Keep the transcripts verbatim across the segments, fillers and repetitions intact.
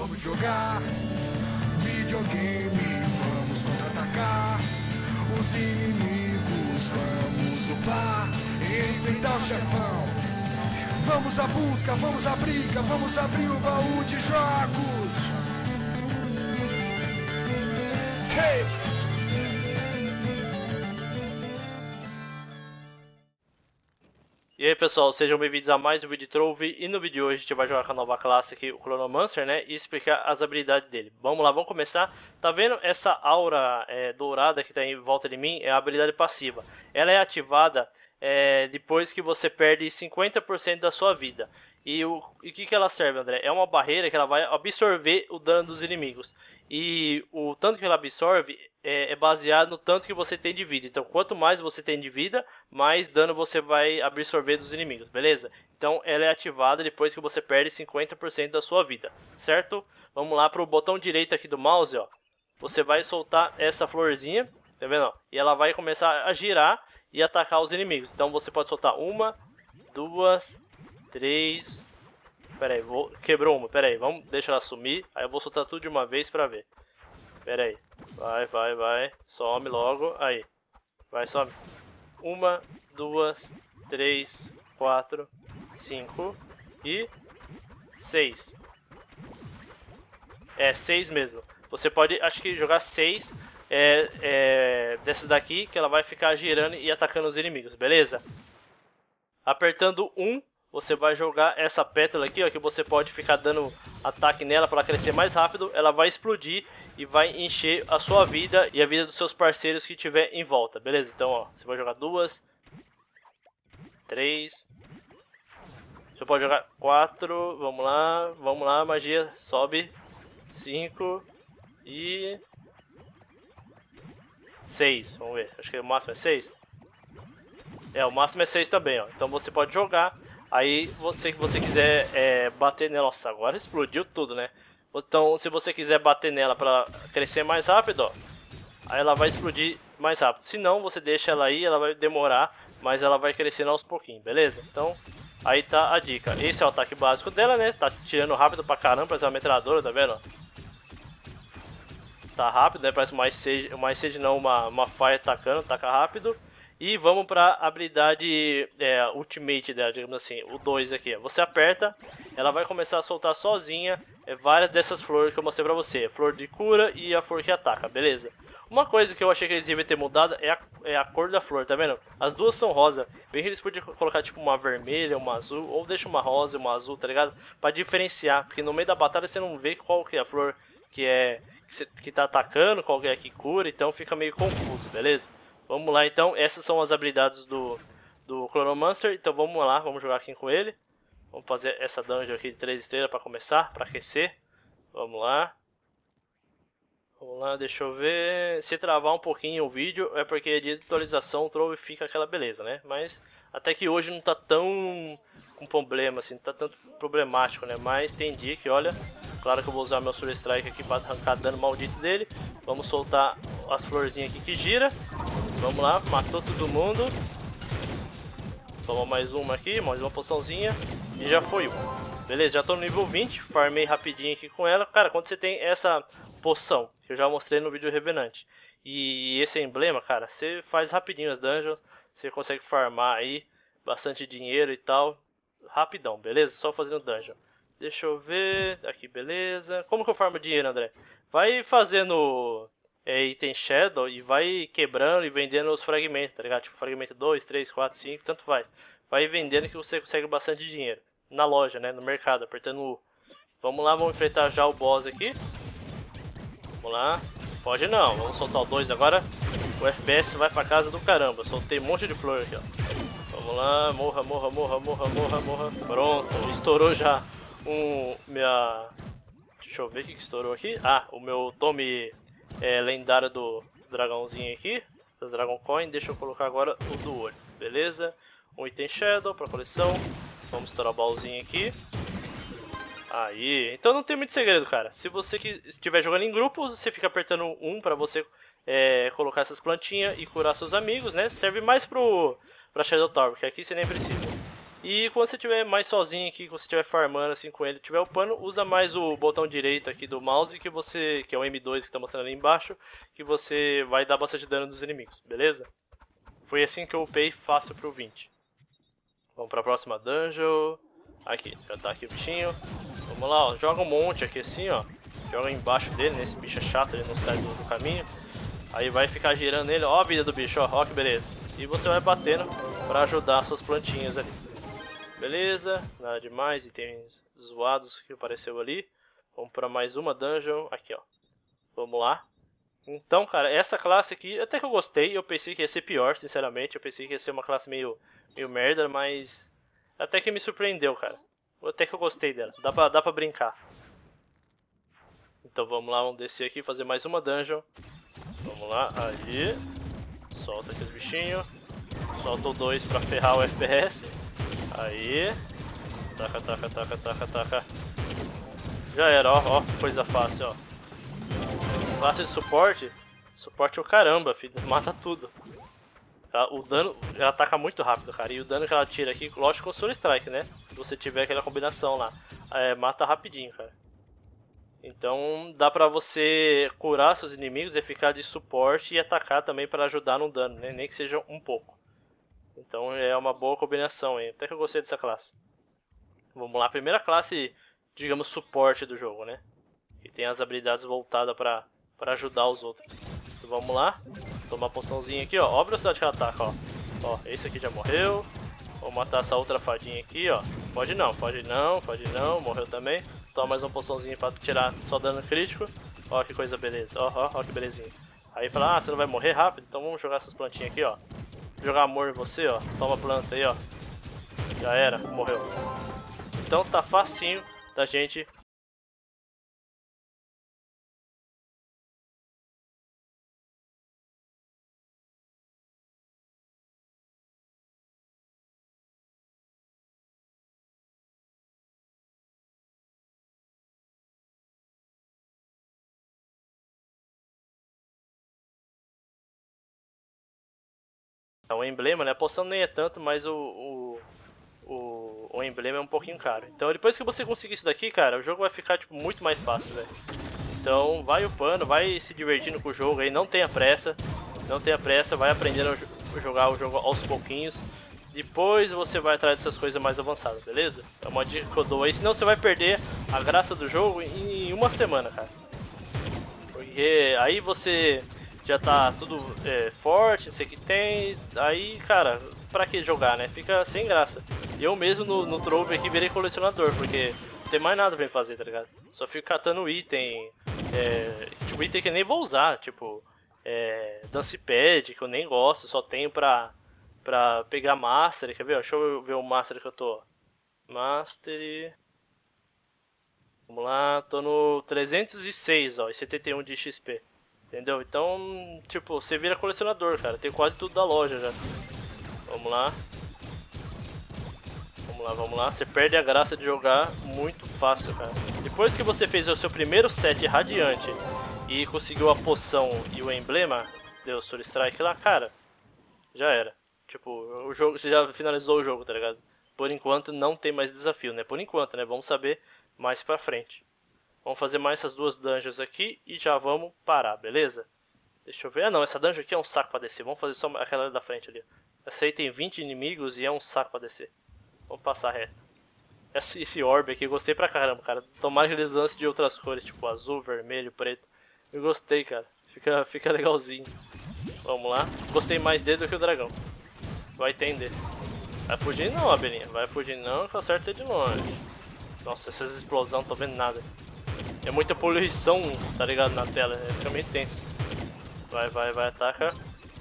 vamos jogar videogame, vamos contra-atacar os inimigos, vamos upar e enfrentar o chefão. Vamos à busca, vamos à briga, vamos abrir o baú de jogos. Hey! E aí pessoal, sejam bem-vindos a mais um vídeo de Trove. E no vídeo de hoje a gente vai jogar com a nova classe aqui, o Chronomancer, né? E explicar as habilidades dele. Vamos lá, vamos começar. Tá vendo essa aura é, dourada que tá em volta de mim? É a habilidade passiva. Ela é ativada é, depois que você perde cinquenta por cento da sua vida. E o e que, que ela serve, André? É uma barreira que ela vai absorver o dano dos inimigos. E o tanto que ela absorve é, é baseado no tanto que você tem de vida. Então, quanto mais você tem de vida, mais dano você vai absorver dos inimigos, beleza? Então, ela é ativada depois que você perde cinquenta por cento da sua vida, certo? Vamos lá para o botão direito aqui do mouse, ó. Você vai soltar essa florzinha, tá vendo? Ó? E ela vai começar a girar e atacar os inimigos. Então, você pode soltar uma, duas... três. Pera aí, vou... quebrou uma. Pera aí, vamos deixar ela sumir. Aí eu vou soltar tudo de uma vez pra ver. Pera aí. Vai, vai, vai. Some logo. Aí. Vai, some. Uma, duas, três, quatro, cinco e seis. É, seis mesmo. Você pode, acho que jogar seis é, é, dessas daqui, que ela vai ficar girando e atacando os inimigos, beleza? Apertando um. Você vai jogar essa pétala aqui, ó, que você pode ficar dando ataque nela para ela crescer mais rápido. Ela vai explodir e vai encher a sua vida e a vida dos seus parceiros que tiver em volta, beleza? Então, ó, você vai jogar duas, três, você pode jogar quatro, vamos lá, vamos lá, magia, sobe, cinco e seis, vamos ver, acho que o máximo é seis. É, o máximo é seis também, ó. Então você pode jogar. Aí, você que você quiser é, bater nela... Nossa, agora explodiu tudo, né? Então, se você quiser bater nela para crescer mais rápido, ó, aí ela vai explodir mais rápido. Se não, você deixa ela aí, ela vai demorar, mas ela vai crescendo aos pouquinhos, beleza? Então, aí tá a dica. Esse é o ataque básico dela, né? Tá tirando rápido pra caramba, parece uma metralhadora, tá vendo? Tá rápido, né? Parece uma Ice, uma Ice não, uma, uma Fire atacando, ataca rápido. E vamos para a habilidade é, Ultimate dela, digamos assim, o dois aqui. Você aperta, ela vai começar a soltar sozinha é, várias dessas flores que eu mostrei pra você. A flor de cura e a flor que ataca, beleza? Uma coisa que eu achei que eles iam ter mudado é a, é a cor da flor, tá vendo? As duas são rosa. Bem que eles podiam colocar tipo uma vermelha, uma azul, ou deixa uma rosa e uma azul, tá ligado? Pra diferenciar, porque no meio da batalha você não vê qual que é a flor que é que, você, que tá atacando, qual que é a que cura, então fica meio confuso, beleza? Vamos lá então, essas são as habilidades do, do Chronomancer, então vamos lá, vamos jogar aqui com ele. Vamos fazer essa dungeon aqui de três estrelas para começar, para aquecer. Vamos lá. Vamos lá, deixa eu ver. Se travar um pouquinho o vídeo é porque de atualização o Trove fica aquela beleza, né? Mas até que hoje não tá tão com problema assim, não tá tanto problemático, né? Mas tem dia que, olha, claro que eu vou usar meu Soul Strike aqui para arrancar dano maldito dele. Vamos soltar as florzinhas aqui que gira. Vamos lá, matou todo mundo. Toma mais uma aqui, mais uma poçãozinha. E já foi um. Beleza, já tô no nível vinte. Farmei rapidinho aqui com ela. Cara, quando você tem essa poção, que eu já mostrei no vídeo Revenante, e esse emblema, cara, você faz rapidinho as dungeons. Você consegue farmar aí bastante dinheiro e tal. Rapidão, beleza? Só fazendo dungeon. Deixa eu ver. Aqui, beleza. Como que eu farmo dinheiro, André? Vai fazendo... É, item Shadow e vai quebrando e vendendo os fragmentos, tá ligado? Tipo, fragmento dois, três, quatro, cinco, tanto faz. Vai vendendo que você consegue bastante dinheiro. Na loja, né? No mercado, apertando o U. Vamos lá, vamos enfrentar já o boss aqui. Vamos lá. Pode não, vamos soltar o dois agora. O F P S vai pra casa do caramba. Soltei um monte de flor aqui, ó. Vamos lá, morra, morra, morra, morra, morra, morra. Pronto, estourou já um... Minha... Deixa eu ver o que, que estourou aqui. Ah, o meu Tome... É, lendário do dragãozinho aqui, do Dragon Coin. Deixa eu colocar agora o do olho, beleza? Um item Shadow para coleção. Vamos estourar o baúzinho aqui. Aí, então não tem muito segredo, cara. Se você que estiver jogando em grupo, você fica apertando um para você é, colocar essas plantinhas e curar seus amigos, né? Serve mais pro pra Shadow Tower, porque aqui você nem precisa. E quando você estiver mais sozinho aqui, quando você estiver farmando assim com ele, tiver upando, usa mais o botão direito aqui do mouse, que você, que é o M dois que está mostrando ali embaixo, que você vai dar bastante dano nos inimigos, beleza? Foi assim que eu upei fácil pro vinte. Vamos para a próxima dungeon. Aqui, já tá aqui o bichinho. Vamos lá, ó, joga um monte aqui assim, ó. Joga embaixo dele, nesse bicho é chato, ele não sai do, do caminho. Aí vai ficar girando ele, ó a vida do bicho, ó, ó que beleza. E você vai batendo para ajudar as suas plantinhas ali. Beleza, nada demais, itens zoados que apareceu ali. Vamos para mais uma dungeon, aqui ó. Vamos lá. Então, cara, essa classe aqui, até que eu gostei, eu pensei que ia ser pior, sinceramente. Eu pensei que ia ser uma classe meio, meio merda, mas até que me surpreendeu, cara. Até que eu gostei dela, dá pra, dá pra brincar. Então vamos lá, vamos descer aqui, fazer mais uma dungeon. Vamos lá, aí. Solta aqueles bichinhos. Solta o dois pra ferrar o F P S. Aí. Taca, taca, taca, taca, taca. Já era, ó, ó, coisa fácil, ó. Classe de suporte. Suporte é o caramba, filho, mata tudo. O dano, ela ataca muito rápido, cara. E o dano que ela tira aqui, lógico com o Soul Strike, né? Se você tiver aquela combinação lá. É, mata rapidinho, cara. Então dá pra você curar seus inimigos e ficar de suporte e atacar também para ajudar no dano, né? Nem que seja um pouco. Então é uma boa combinação, hein? Até que eu gostei dessa classe. Vamos lá, primeira classe, digamos, suporte do jogo, né? Que tem as habilidades voltadas pra, pra ajudar os outros. Então, vamos lá, tomar a poçãozinha aqui, ó. Ó a velocidade que ela ataca, ó. Ó, esse aqui já morreu. Vou matar essa outra fadinha aqui, ó. Pode não, pode não, pode não, morreu também. Toma mais uma poçãozinha pra tirar só dano crítico. Ó que coisa beleza, ó, ó, ó que belezinha. Aí fala, ah, você não vai morrer rápido? Então vamos jogar essas plantinhas aqui, ó. Jogar amor em você, ó. Toma a planta aí, ó. Já era, morreu. Então tá facinho da gente... O emblema, né? A poção nem é tanto, mas o, o, o, o emblema é um pouquinho caro. Então depois que você conseguir isso daqui, cara, o jogo vai ficar tipo, muito mais fácil, velho. Então vai upando, vai se divertindo com o jogo aí, não tenha pressa. Não tenha pressa, vai aprendendo a jogar o jogo aos pouquinhos. Depois você vai atrás dessas coisas mais avançadas, beleza? É uma dica que eu dou aí, senão você vai perder a graça do jogo em uma semana, cara. Porque aí você... já tá tudo é, forte, não sei o que tem, aí, cara, pra que jogar, né? Fica sem graça. Eu mesmo no, no Trove aqui virei colecionador, porque não tem mais nada pra fazer, tá ligado? Só fico catando item, é, tipo, item que eu nem vou usar, tipo, é, Dance Pad, que eu nem gosto, só tenho pra, pra pegar Master, quer ver? Deixa eu ver o Master que eu tô. Master... Vamos lá, tô no trezentos e seis, ó, e setenta e um de X P. Entendeu? Então, tipo, você vira colecionador, cara. Tem quase tudo da loja já. Vamos lá. Vamos lá, vamos lá. Você perde a graça de jogar muito fácil, cara. Depois que você fez o seu primeiro set radiante e conseguiu a poção e o emblema, deu Soul Strike lá, cara, já era. Tipo, o jogo, você já finalizou o jogo, tá ligado? Por enquanto não tem mais desafio, né? Por enquanto, né? Vamos saber mais pra frente. Vamos fazer mais essas duas dungeons aqui e já vamos parar, beleza? Deixa eu ver. Ah não, essa dungeon aqui é um saco pra descer. Vamos fazer só aquela da frente ali. Essa aí tem vinte inimigos e é um saco pra descer. Vamos passar reto. Esse, esse orb aqui eu gostei pra caramba, cara. Tomara que eles lancem de outras cores, tipo azul, vermelho, preto. Eu gostei, cara. Fica, fica legalzinho. Vamos lá. Gostei mais dele do que o dragão. Vai entender. Vai fugir não, abelhinha. Vai fugir não, que eu acerto você de longe. Nossa, essas explosões, não tô vendo nada. É muita poluição, tá ligado, na tela, é fica meio tenso. Vai, vai, vai, ataca.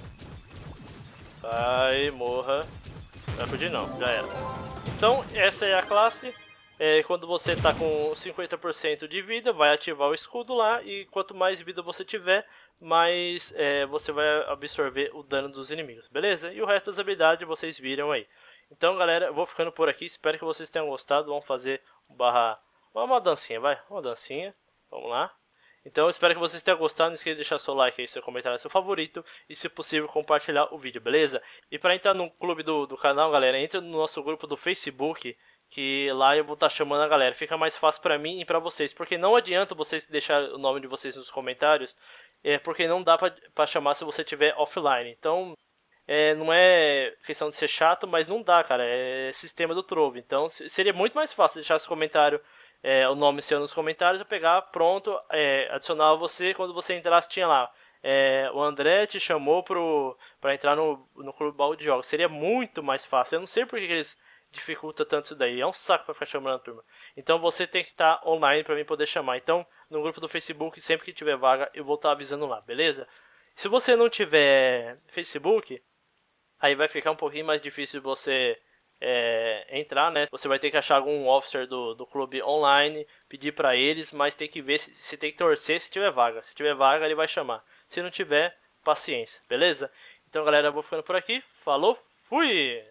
Vai, morra. Vai fugir não, já era. Então, essa é a classe. É, quando você tá com cinquenta por cento de vida, vai ativar o escudo lá. E quanto mais vida você tiver, mais é, você vai absorver o dano dos inimigos, beleza? E o resto das habilidades vocês viram aí. Então, galera, eu vou ficando por aqui. Espero que vocês tenham gostado. Vamos fazer um barra... uma dancinha, vai. Uma dancinha. Vamos lá. Então eu espero que vocês tenham gostado, não esqueça de deixar seu like aí, seu comentário, seu favorito e se possível compartilhar o vídeo, beleza? E para entrar no clube do, do canal, galera, entra no nosso grupo do Facebook, que lá eu vou estar chamando a galera, fica mais fácil para mim e para vocês, porque não adianta vocês deixar o nome de vocês nos comentários, é porque não dá para chamar se você estiver offline, então é, não é questão de ser chato, mas não dá, cara, é sistema do Trove, então seria muito mais fácil deixar esse comentário, é, o nome seu nos comentários, eu pegar, pronto, é, adicionar você, quando você entrasse tinha lá, é, o André te chamou para entrar no, no Clube Baú de Jogos, seria muito mais fácil, eu não sei porque que eles dificulta tanto isso daí, é um saco para ficar chamando a turma. Então você tem que estar online para mim poder chamar. Então no grupo do Facebook, sempre que tiver vaga, eu vou estar avisando lá, beleza? Se você não tiver Facebook, aí vai ficar um pouquinho mais difícil você é, entrar, né? Você vai ter que achar algum officer do, do clube online, pedir para eles, mas tem que ver se, se tem que torcer se tiver vaga. Se tiver vaga, ele vai chamar. Se não tiver, paciência, beleza? Então galera, eu vou ficando por aqui. Falou, fui!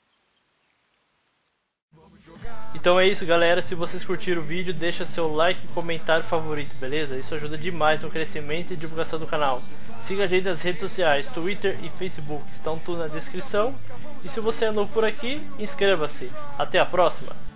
Então é isso, galera, se vocês curtiram o vídeo, deixa seu like e comentário favorito, beleza? Isso ajuda demais no crescimento e divulgação do canal. Siga a gente nas redes sociais, Twitter e Facebook, estão tudo na descrição. E se você é novo por aqui, inscreva-se. Até a próxima!